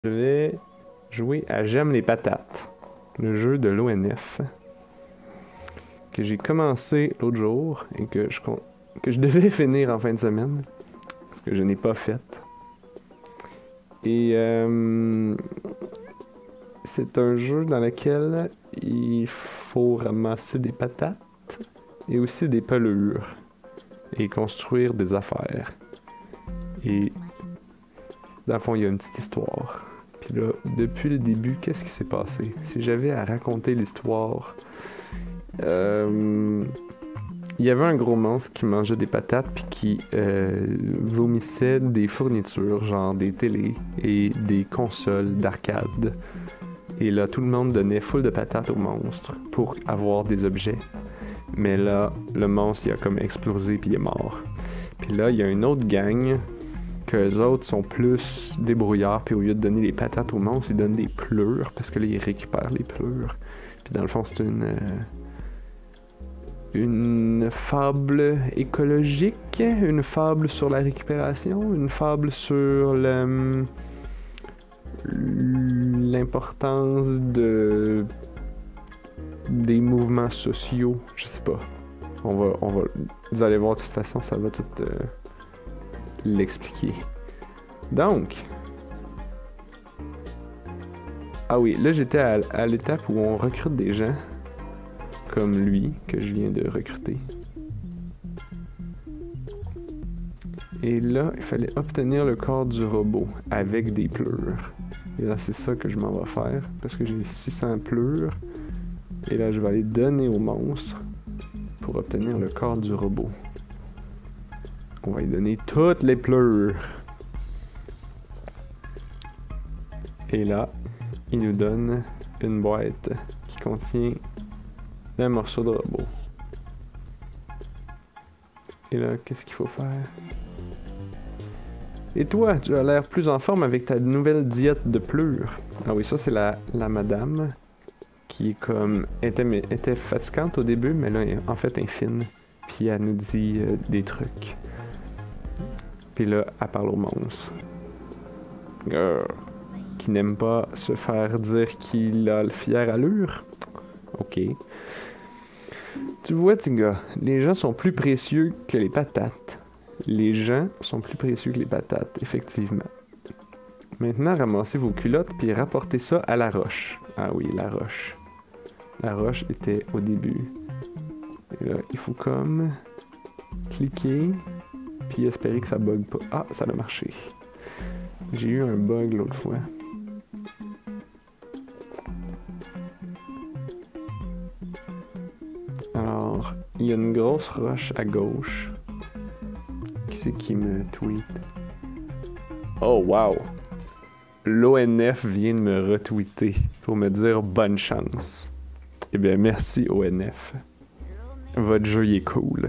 Je vais jouer à J'aime les patates, le jeu de l'ONF que j'ai commencé l'autre jour et que je devais finir en fin de semaine, parce que je n'ai pas fait. Et c'est un jeu dans lequel il faut ramasser des patates et aussi des pelures et construire des affaires. Et dans le fond, il y a une petite histoire. Puis là, depuis le début, qu'est-ce qui s'est passé? Si j'avais à raconter l'histoire, il y avait un gros monstre qui mangeait des patates puis qui vomissait des fournitures, genre des télés et des consoles d'arcade. Et là, tout le monde donnait full de patates au monstre pour avoir des objets. Mais là, le monstre, il a comme explosé puis il est mort. Puis là, il y a une autre gang qu'eux autres sont plus débrouillards, puis au lieu de donner les patates au monstre, ils donnent des pleurs, parce que là, ils récupèrent les pleurs. Puis dans le fond, c'est une fable écologique, une fable sur la récupération, une fable sur l'importance des mouvements sociaux, je sais pas. On va, vous allez voir de toute façon, ça va tout l'expliquer. Donc, ah oui, là j'étais à l'étape où on recrute des gens comme lui que je viens de recruter. Et là, il fallait obtenir le corps du robot avec des pleurs. Et là, c'est ça que je m'en vais faire parce que j'ai 600 pleurs. Et là, je vais aller donner au monstre pour obtenir le corps du robot. On va lui donner toutes les pleurs. Et là, il nous donne une boîte qui contient un morceau de robot. Et là, qu'est-ce qu'il faut faire? Et toi, tu as l'air plus en forme avec ta nouvelle diète de pleurs. Ah oui, ça c'est la madame qui comme était fatigante au début, mais là, en fait, elle est fine. Puis elle nous dit des trucs. Puis là, elle parle au monstre. Qui n'aime pas se faire dire qu'il a le fière allure. Ok. Tu vois, petit gars, les gens sont plus précieux que les patates. Les gens sont plus précieux que les patates, effectivement. Maintenant, ramassez vos culottes puis rapportez ça à la roche. Ah oui, la roche. La roche était au début. Et là, il faut comme cliquer puis espérer que ça bug pas. Ah, ça a marché. J'ai eu un bug l'autre fois. Alors, il y a une grosse roche à gauche. Qui c'est qui me tweet? Oh, wow! L'ONF vient de me retweeter pour me dire bonne chance. Eh bien, merci ONF. Votre jeu il est cool.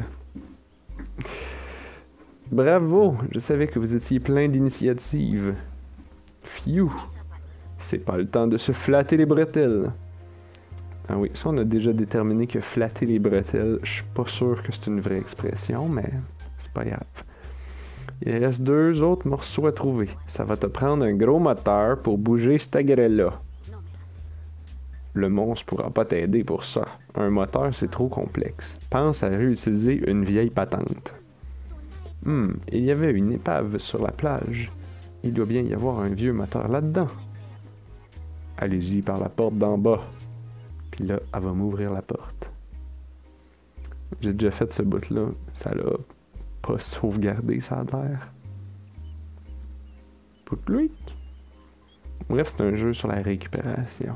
Bravo! Je savais que vous étiez plein d'initiatives. Phew! C'est pas le temps de se flatter les bretelles. Ah oui, ça on a déjà déterminé que flatter les bretelles, je suis pas sûr que c'est une vraie expression, mais c'est pas grave. Il reste 2 autres morceaux à trouver. Ça va te prendre un gros moteur pour bouger cette grêle-là. Le monstre pourra pas t'aider pour ça. Un moteur, c'est trop complexe. Pense à réutiliser une vieille patente. Il y avait une épave sur la plage. Il doit bien y avoir un vieux moteur là-dedans. Allez-y par la porte d'en bas. Puis là, elle va m'ouvrir la porte. J'ai déjà fait ce bout-là. Ça l'a pas sauvegardé, ça a l'air. Poutlouik. Bref, c'est un jeu sur la récupération.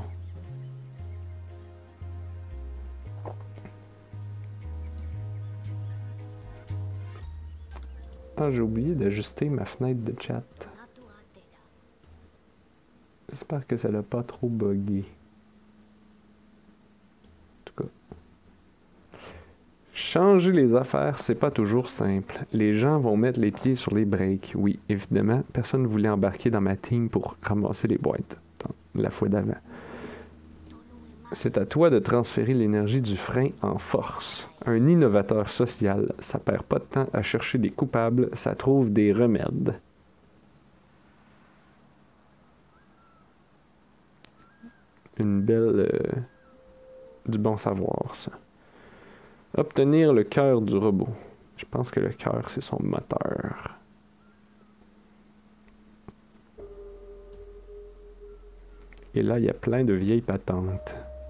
Ah, j'ai oublié d'ajuster ma fenêtre de chat. J'espère que ça l'a pas trop buggé. En tout cas. Changer les affaires, c'est pas toujours simple. Les gens vont mettre les pieds sur les breaks. Oui, évidemment, personne ne voulait embarquer dans ma team pour ramasser les boîtes la fois d'avant. C'est à toi de transférer l'énergie du frein en force. Un innovateur social, ça perd pas de temps à chercher des coupables, ça trouve des remèdes. une belle... du bon savoir, ça. Obtenir le cœur du robot. Je pense que le cœur, c'est son moteur. Et là, il y a plein de vieilles patentes.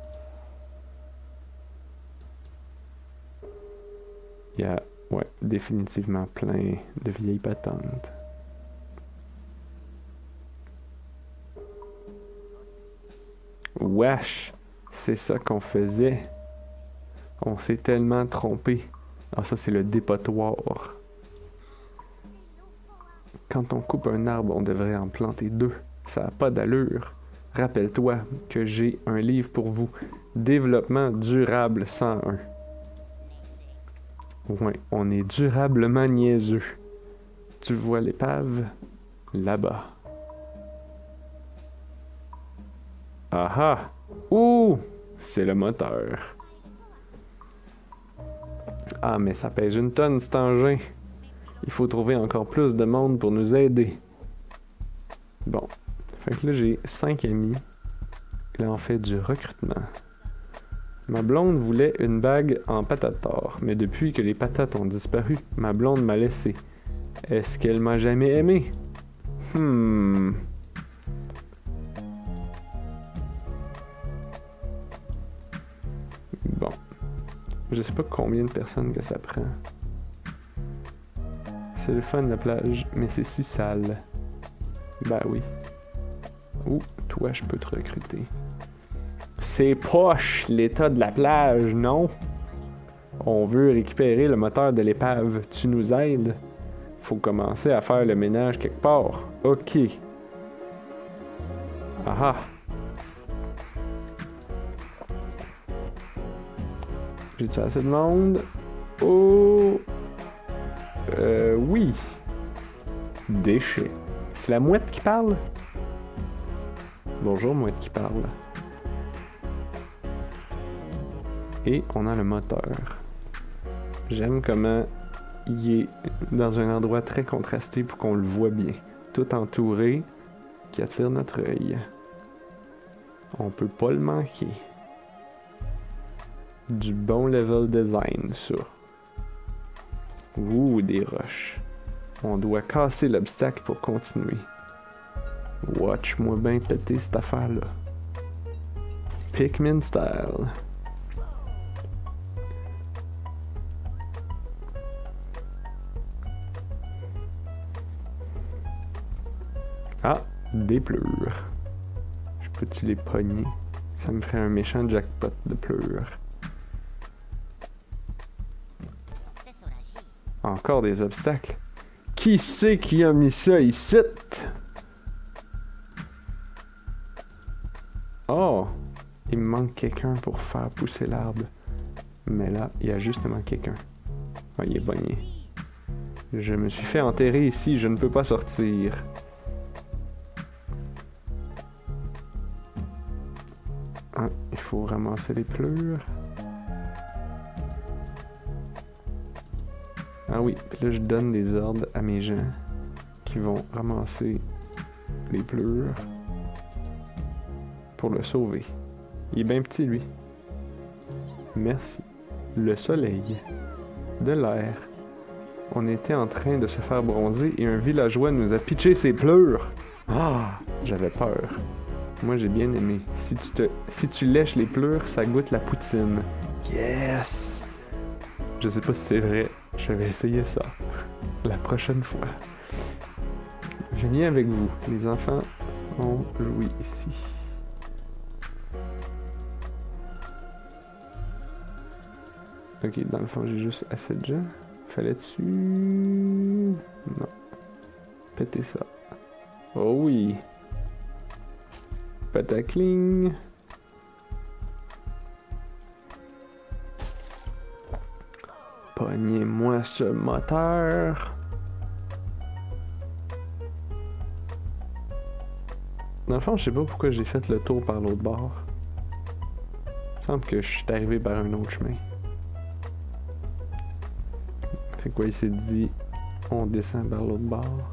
Il y a, ouais, définitivement plein de vieilles patentes. Wesh! C'est ça qu'on faisait. On s'est tellement trompé. Ah, ça, c'est le dépotoir. Quand on coupe un arbre, on devrait en planter deux. Ça n'a pas d'allure. Rappelle-toi que j'ai un livre pour vous. Développement durable 101. Ouais, on est durablement niaiseux. Tu vois l'épave? Là-bas. Ah ah! Ouh! C'est le moteur. Ah, mais ça pèse une tonne, cet engin. Il faut trouver encore plus de monde pour nous aider. Bon. Fait que là, j'ai 5 amis. Là, on fait du recrutement. Ma blonde voulait une bague en patates tort, mais depuis que les patates ont disparu, ma blonde m'a laissé. Est-ce qu'elle m'a jamais aimé? Bon. Je sais pas combien de personnes que ça prend. C'est le fun la plage, mais c'est si sale. Ben oui. Ouh, toi, je peux te recruter. C'est poche, l'état de la plage, non? On veut récupérer le moteur de l'épave. Tu nous aides? Faut commencer à faire le ménage quelque part. Ok. Ah ah. J'ai-tu assez de monde? Oh! Oui. Déchets. C'est la mouette qui parle? Bonjour, mouette qui parle. Et on a le moteur. J'aime comment il est dans un endroit très contrasté pour qu'on le voit bien. Tout entouré, qui attire notre œil. On peut pas le manquer. Du bon level design, ça. Ouh, des roches. On doit casser l'obstacle pour continuer. Watch-moi bien péter cette affaire-là. Pikmin style. Ah, des pleurs. Je peux-tu les pogner? Ça me ferait un méchant jackpot de pleurs. Encore des obstacles. Qui c'est qui a mis ça ici? Oh! Il me manque quelqu'un pour faire pousser l'arbre. Mais là, il y a justement quelqu'un. Ah, il est pogné. Je me suis fait enterrer ici, je ne peux pas sortir. Ah, il faut ramasser les pleurs. Ah oui, puis là je donne des ordres à mes gens qui vont ramasser les pleurs pour le sauver. Il est bien petit lui. Merci. Le soleil. De l'air. On était en train de se faire bronzer et un villageois nous a pitché ses pleurs. Ah, j'avais peur. Moi j'ai bien aimé. Si tu lèches les pleurs, ça goûte la poutine. Yes! Je sais pas si c'est vrai. Je vais essayer ça la prochaine fois. Je viens avec vous. Les enfants ont joué ici. Ok, dans le fond, j'ai juste assez de gens. Fallait-tu... Non. Péter ça. Oh oui! Patacling! Pognez-moi ce moteur. Dans le fond, je sais pas pourquoi j'ai fait le tour par l'autre bord. Il me semble que je suis arrivé par un autre chemin. C'est quoi, il s'est dit, on descend par l'autre bord.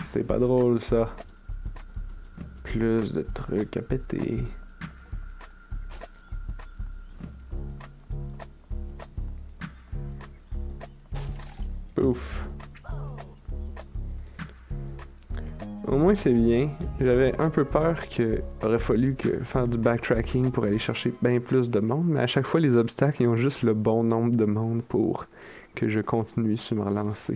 C'est pas drôle, ça. Plus de trucs à péter. Pouf. Au moins c'est bien. J'avais un peu peur qu'il aurait fallu que faire du backtracking pour aller chercher bien plus de monde, mais à chaque fois les obstacles ils ont juste le bon nombre de monde pour que je continue sur me relancer.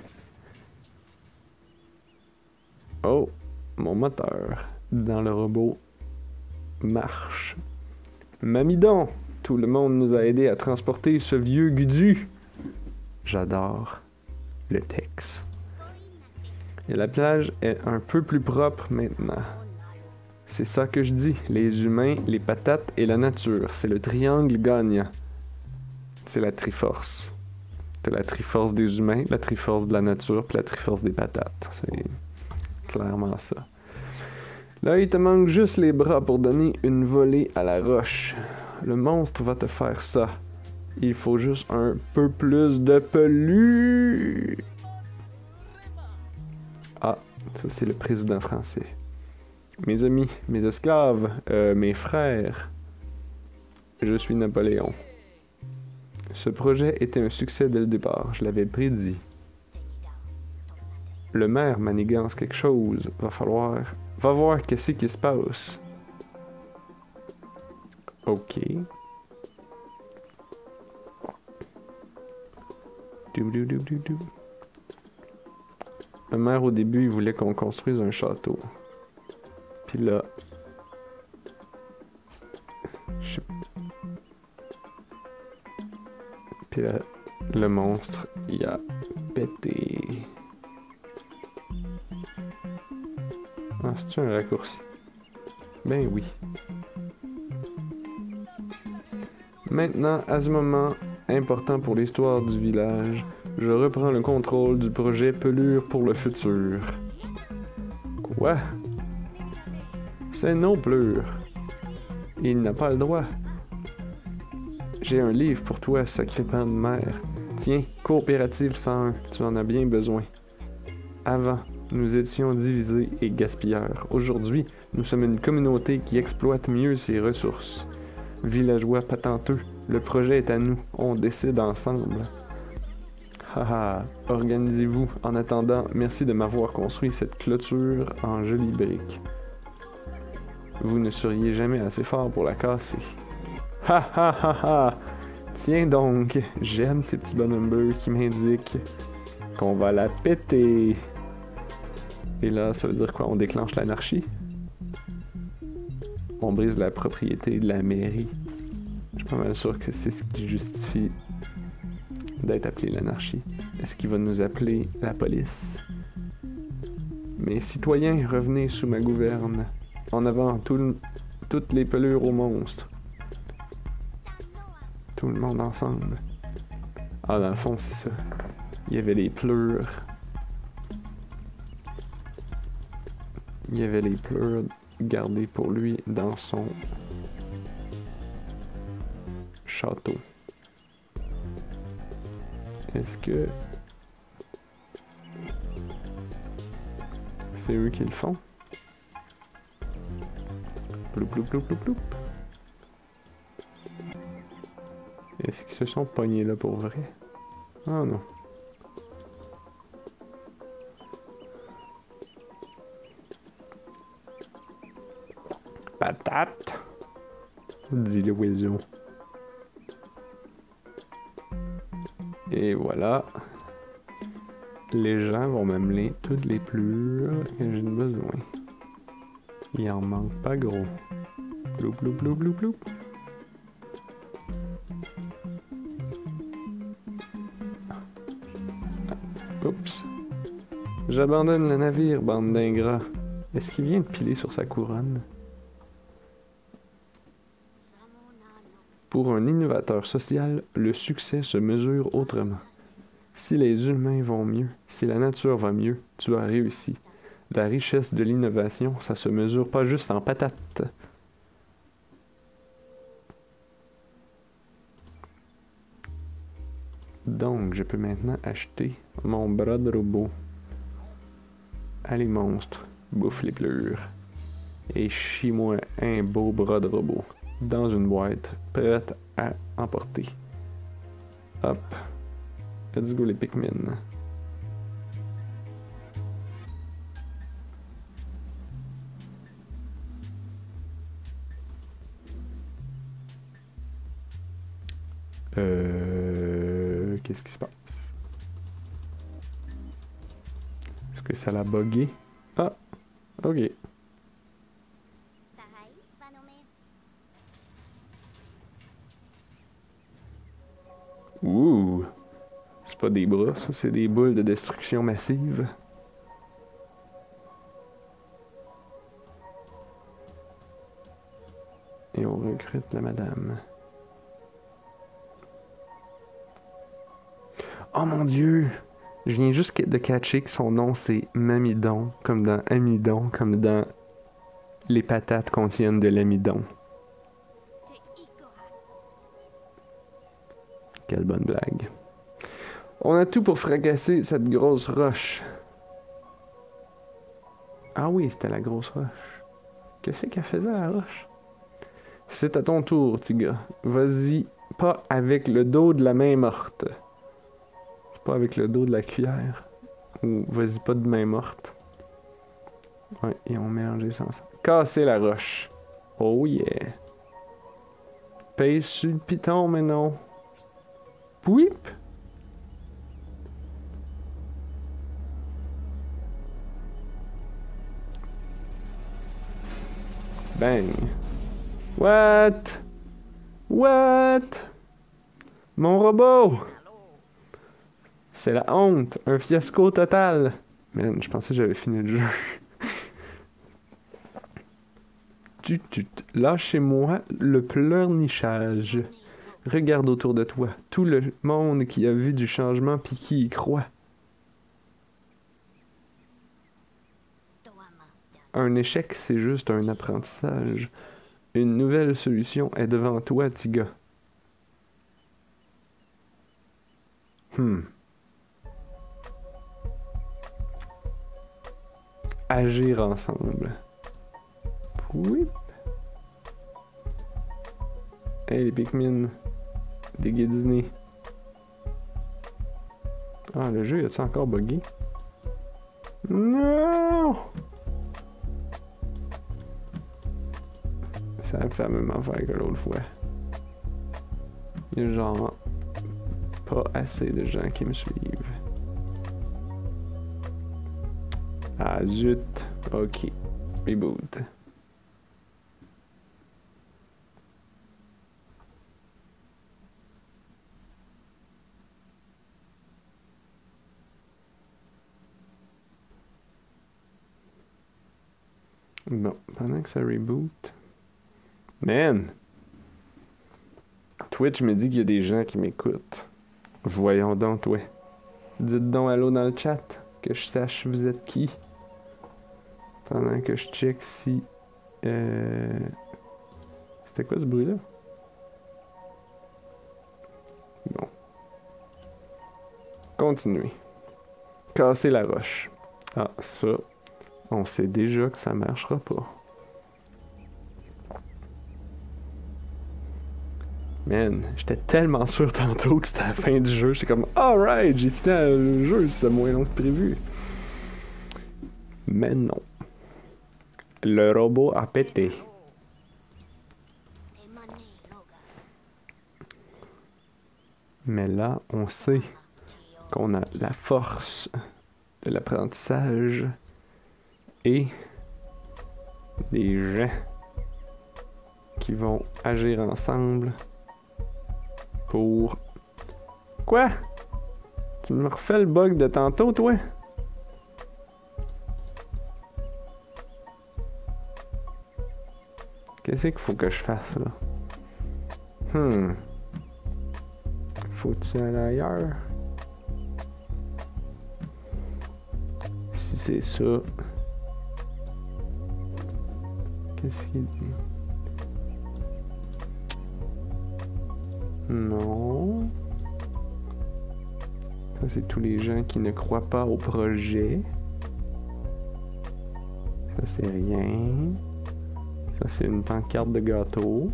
Oh, mon moteur dans le robot marche. Mamidon, tout le monde nous a aidé à transporter ce vieux gudu. J'adore le texte. Et la plage est un peu plus propre maintenant. C'est ça que je dis, les humains, les patates et la nature. C'est le triangle gagnant. C'est la triforce. C'est la triforce des humains, la triforce de la nature, puis la triforce des patates. C'est clairement ça. Là, il te manque juste les bras pour donner une volée à la roche. Le monstre va te faire ça. Il faut juste un peu plus de pelu. Ah, ça c'est le président français. Mes amis, mes esclaves, mes frères, je suis Napoléon. Ce projet était un succès dès le départ, je l'avais prédit. Le maire manigance quelque chose, va voir qu'est-ce qui se passe. Ok. Le maire, au début, il voulait qu'on construise un château. Puis là... Puis là, le monstre, il a pété. Ah, c'est-tu un raccourci? Ben oui. Maintenant, à ce moment important pour l'histoire du village, je reprends le contrôle du projet Pelure pour le futur. Quoi? C'est non Pelure. Il n'a pas le droit. J'ai un livre pour toi, sacré pan de mer. Tiens, Coopérative 101, tu en as bien besoin. Avant, nous étions divisés et gaspilleurs. Aujourd'hui, nous sommes une communauté qui exploite mieux ses ressources. Villageois patenteux, le projet est à nous, on décide ensemble. Haha, organisez-vous. En attendant, merci de m'avoir construit cette clôture en jolies briques. Vous ne seriez jamais assez fort pour la casser. Ha ha ha ha! Tiens donc, j'aime ces petits bonhommes bleus qui m'indiquent qu'on va la péter. Et là, ça veut dire quoi? On déclenche l'anarchie? On brise la propriété de la mairie. Je suis pas mal sûr que c'est ce qui justifie d'être appelé l'anarchie. Est-ce qu'il va nous appeler la police? Mes citoyens, revenez sous ma gouverne. En avant, toutes les pelures aux monstres. Tout le monde ensemble. Ah, dans le fond, c'est ça. Il y avait les pleurs. Il y avait les pleurs gardées pour lui dans son château. Est-ce que c'est eux qui le font? Ploup, ploup, ploup, ploup, ploup. Est-ce qu'ils se sont pognés là pour vrai? Ah non. Patate, dit l'oiseau. Et voilà. Les gens vont m'amener toutes les plures que j'ai besoin. Il en manque pas gros. Ploup, ploup, ploup, ploup, ploup. Oups. J'abandonne le navire, bande d'ingrats. Est-ce qu'il vient de piler sur sa couronne? Pour un innovateur social, le succès se mesure autrement. Si les humains vont mieux, si la nature va mieux, tu as réussi. La richesse de l'innovation, ça se mesure pas juste en patates. Donc, je peux maintenant acheter mon bras de robot. Allez, monstre, bouffe les pleurs. Et chie-moi un beau bras de robot. Dans une boîte, prête à emporter. Hop. Let's go les Pikmin. Qu'est-ce qui se passe? Est-ce que ça l'a bugué? Ah! Ok. Ouh! C'est pas des bras, ça, c'est des boules de destruction massive. Et on recrute la madame. Oh mon dieu! Je viens juste de catcher que son nom c'est Mamidon, comme dans Amidon, comme dans les patates contiennent de l'amidon. Quelle bonne blague. On a tout pour fracasser cette grosse roche. Ah oui, c'était la grosse roche. Qu'est-ce qu'elle faisait la roche? C'est à ton tour, petit gars. Vas-y, pas avec le dos de la main morte. C'est pas avec le dos de la cuillère. Ou vas-y, pas de main morte. Ouais, et on mélange ça ensemble. Casser la roche. Oh yeah. Pèse sur le piton, mais non. Pouip! Bang. What? What? Mon robot! C'est la honte, un fiasco total. Man, je pensais que j'avais fini le jeu. Lâchez-moi le pleurnichage. Regarde autour de toi, tout le monde qui a vu du changement pis qui y croit. Un échec, c'est juste un apprentissage. Une nouvelle solution est devant toi, petit gars. Agir ensemble. Pouip. Hey, les Pikmin. Déguisés. Ah, le jeu, a-t-il encore bugué? Non! Ça a fait la même affaire que l'autre fois. Il y a genre pas assez de gens qui me suivent. Ah zut. Ok. Reboot. Bon, pendant que ça reboot. Man! Twitch me dit qu'il y a des gens qui m'écoutent. Voyons donc, toi. Dites donc allô dans le chat, que je sache vous êtes qui. Pendant que je check si... C'était quoi ce bruit-là? Bon. Continuez. Casser la roche. Ah, ça... On sait déjà que ça marchera pas. Man, j'étais tellement sûr tantôt que c'était la fin du jeu. J'étais comme, alright, j'ai fini le jeu, c'était moins long que prévu. Mais non. Le robot a pété. Mais là, on sait qu'on a la force de l'apprentissage et des gens qui vont agir ensemble pour... Quoi? Tu me refais le bug de tantôt, toi? Qu'est-ce qu'il faut que je fasse, là? Faut-tu aller ailleurs? Si c'est ça... Qu'est-ce qu'il dit? Non. Ça, c'est tous les gens qui ne croient pas au projet. Ça, c'est rien. Ça, c'est une pancarte de gâteau.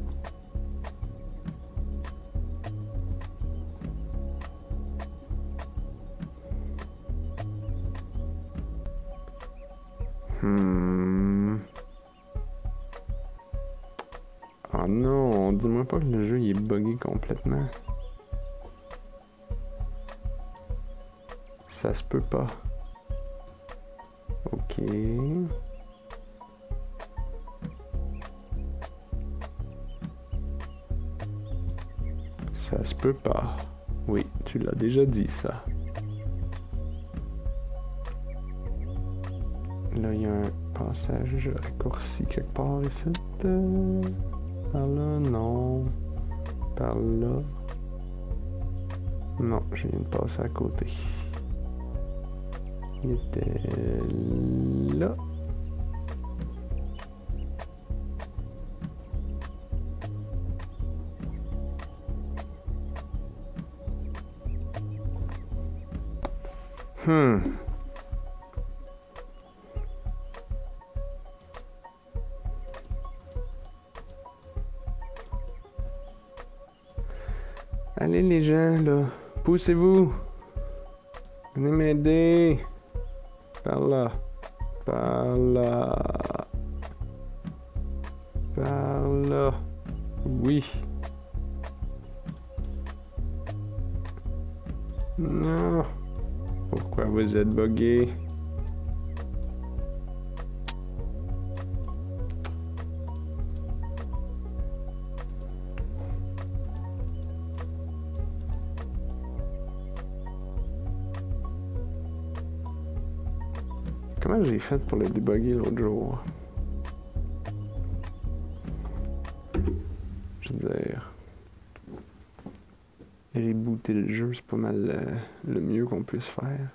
Ah non, dis-moi pas que le jeu il est buggé complètement. Ça se peut pas. Ok. Ça se peut pas. Oui, tu l'as déjà dit ça. Là, il y a un passage raccourci quelque part ici. Par là, non. Par là. Non, je viens de passer à côté. Il était là. Allez les gens, là. Poussez-vous. Venez m'aider. Par là. Par là. Par là. Oui. Non. Pourquoi vous êtes buggé? Comment j'ai fait pour le débugger l'autre jour? Je veux dire... rebooter le jeu, c'est pas mal le mieux qu'on puisse faire.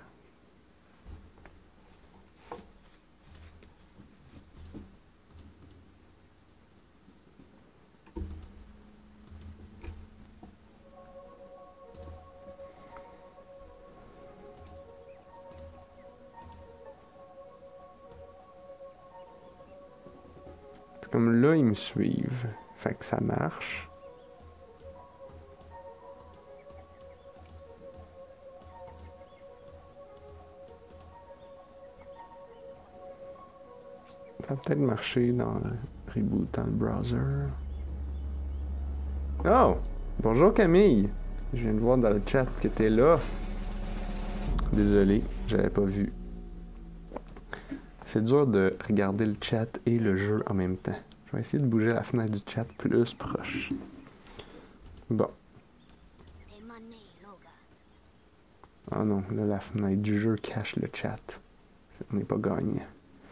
C'est comme là, ils me suivent. Fait que ça marche. Ça va peut-être marcher dans le reboot dans le browser. Oh! Bonjour Camille! Je viens de voir dans le chat que t'es là. Désolé, j'avais pas vu. C'est dur de regarder le chat et le jeu en même temps. Je vais essayer de bouger la fenêtre du chat plus proche. Bon. Ah non, là la fenêtre du jeu cache le chat. On n'est pas gagnant.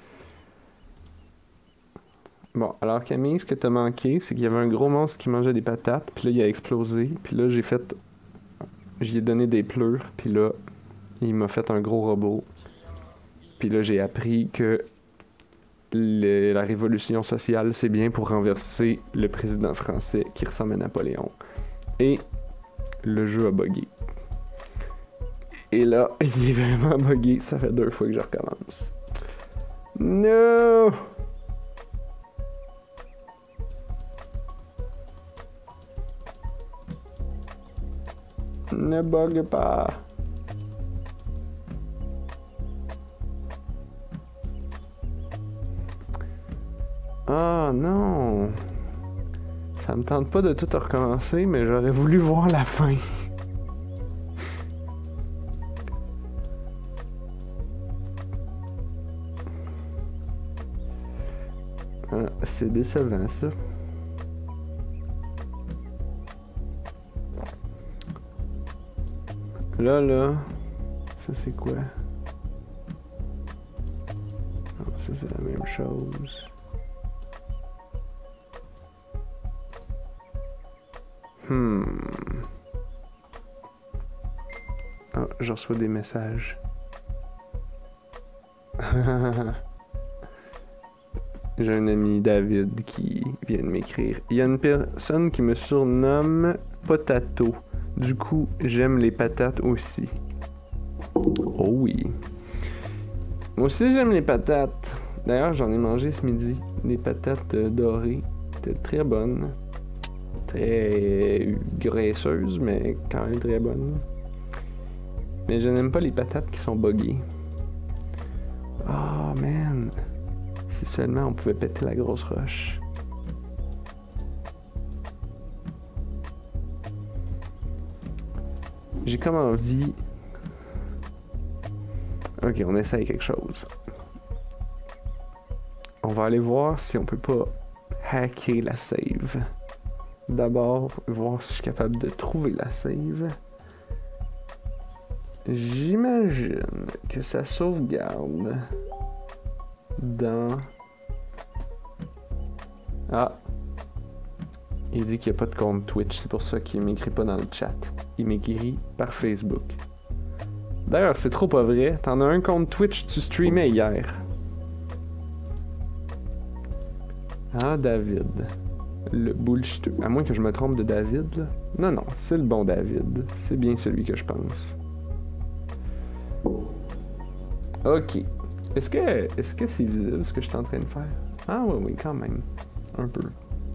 Bon, alors Camille, ce que t'as manqué, c'est qu'il y avait un gros monstre qui mangeait des patates, puis là il a explosé, puis là j'y ai donné des pleurs, puis là il m'a fait un gros robot. Puis là j'ai appris que la révolution sociale c'est bien pour renverser le président français qui ressemble à Napoléon. Et le jeu a buggé. Et là, il est vraiment buggé, ça fait 2 fois que je recommence. No! Ne bug pas. Ah non. Ça me tente pas de tout recommencer, mais j'aurais voulu voir la fin. Ah, c'est décevant ça. Là, ça c'est quoi? Non, ça c'est la même chose. Ah, je reçois des messages. J'ai un ami David qui vient de m'écrire. Il y a une personne qui me surnomme Potato. Du coup, j'aime les patates aussi. Oh oui. Moi aussi, j'aime les patates. D'ailleurs, j'en ai mangé ce midi. Des patates dorées. C'était très bonnes. Très graisseuses, mais quand même très bonnes. Mais je n'aime pas les patates qui sont buggées. Oh man! Si seulement on pouvait péter la grosse roche. J'ai comme envie... Ok, on essaye quelque chose. On va aller voir si on peut pas hacker la save. D'abord, voir si je suis capable de trouver la save. J'imagine que ça sauvegarde dans... Ah! Il dit qu'il n'y a pas de compte Twitch, c'est pour ça qu'il m'écrit pas dans le chat. Il m'écrit par Facebook. D'ailleurs, c'est trop pas vrai. T'en as un compte Twitch, tu streamais hier. Ah, David. Le bullshit. À moins que je me trompe de David, là. Non, non, c'est le bon David. C'est bien celui que je pense. Ok. Est-ce que c'est visible ce que je suis en train de faire? Ah oui, oui, quand même. Un peu.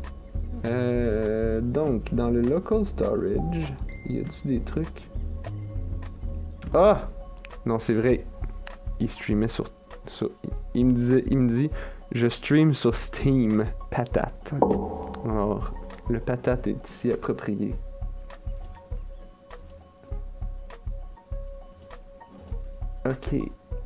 Donc, dans le local storage, y a-t-il des trucs? Ah! Non, c'est vrai. Il streamait sur il me dit, je stream sur Steam, patate. Alors, le patate est ici approprié. Ok.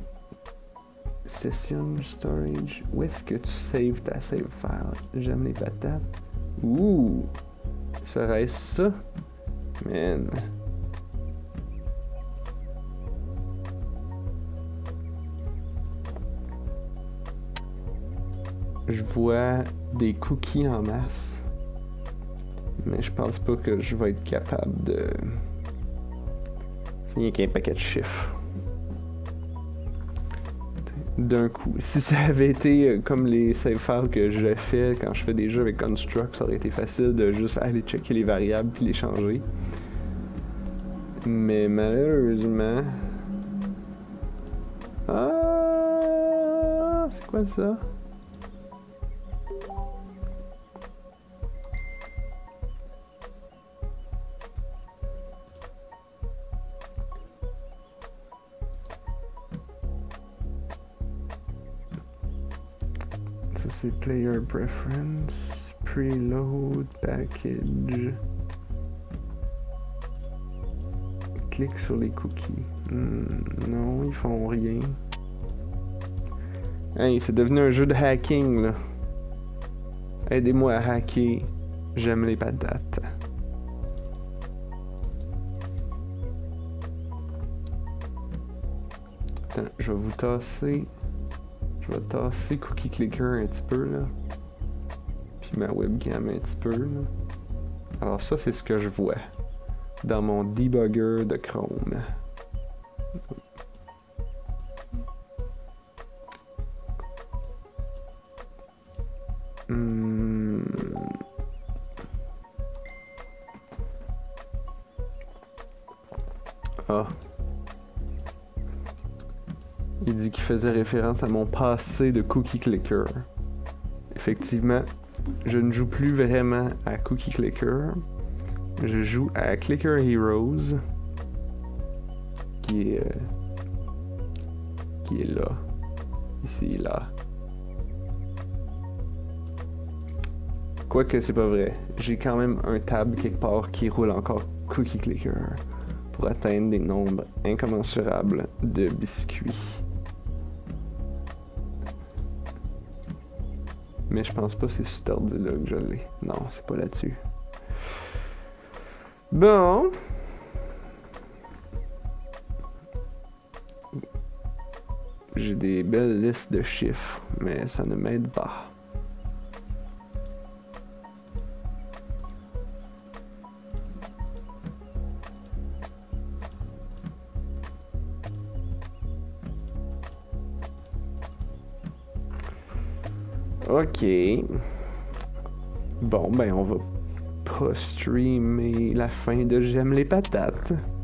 Session storage. Où est-ce que tu saves ta save file? J'aime les patates. Ouh! Serait-ce ça? Man. Je vois des cookies en masse. Mais je pense pas que je vais être capable de... C'est rien qu'un paquet de chiffres. D'un coup. Si ça avait été comme les save files que je fais quand je fais des jeux avec Construct, ça aurait été facile de juste aller checker les variables puis les changer. Mais malheureusement... Ah! C'est quoi ça? Ça c'est Player Preference, Preload, Package. Clique sur les cookies. Non, ils font rien. Hey, c'est devenu un jeu de hacking là. Aidez-moi à hacker. J'aime les patates. Attends, je vais vous tasser. Je vais tasser Cookie Clicker un petit peu là. Puis ma webcam un petit peu là. Alors ça c'est ce que je vois dans mon debugger de Chrome. Ah. Il dit qu'il faisait référence à mon passé de Cookie Clicker. Effectivement, je ne joue plus vraiment à Cookie Clicker. Je joue à Clicker Heroes. Qui est là. Ici et là. Quoique c'est pas vrai. J'ai quand même un tab quelque part qui roule encore Cookie Clicker pour atteindre des nombres incommensurables de biscuits. Mais je pense pas que c'est sur cet ordi-là que je l'ai. Non, c'est pas là-dessus. Bon. J'ai des belles listes de chiffres, mais ça ne m'aide pas. Ok. Bon, ben on va pas streamer la fin de J'aime les patates.